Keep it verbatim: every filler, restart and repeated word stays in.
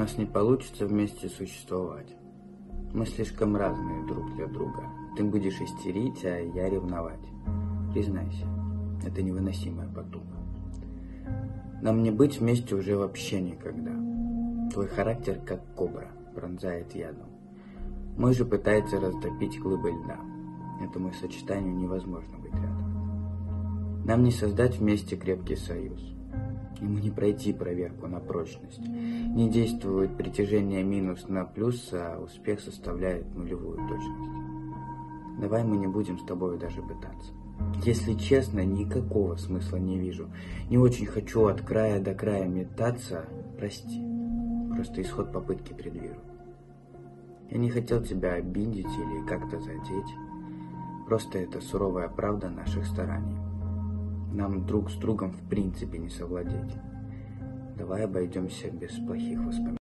нас не получится вместе существовать. Мы слишком разные друг для друга. Ты будешь истерить, а я ревновать. Признайся, это невыносимая потуга. Нам не быть вместе уже вообще никогда. Твой характер как кобра, пронзает ядом. Мой же пытается растопить глыбы льда. Этому сочетанию невозможно быть рядом. Нам не создать вместе крепкий союз. Ему не пройти проверку на прочность. Не действует притяжение минус на плюс, а успех составляет нулевую точность. Давай мы не будем с тобой даже пытаться. Если честно, никакого смысла не вижу. Не очень хочу от края до края метаться. Прости. Просто исход попытки предвижу. Я не хотел тебя обидеть или как-то задеть. Просто это суровая правда наших стараний. Нам друг с другом в принципе не совладеть. Давай обойдемся без плохих воспоминаний.